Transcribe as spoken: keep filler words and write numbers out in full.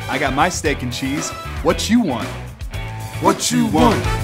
I got my steak and cheese. What you want? What you want?